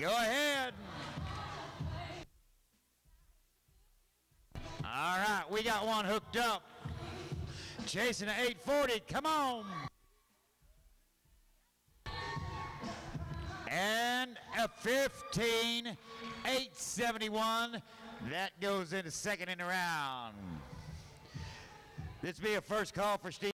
Go ahead. All right, we got one hooked up. Chasing at 840, come on. And a 15,871. That goes into second in the round. This will be a first call for Steve.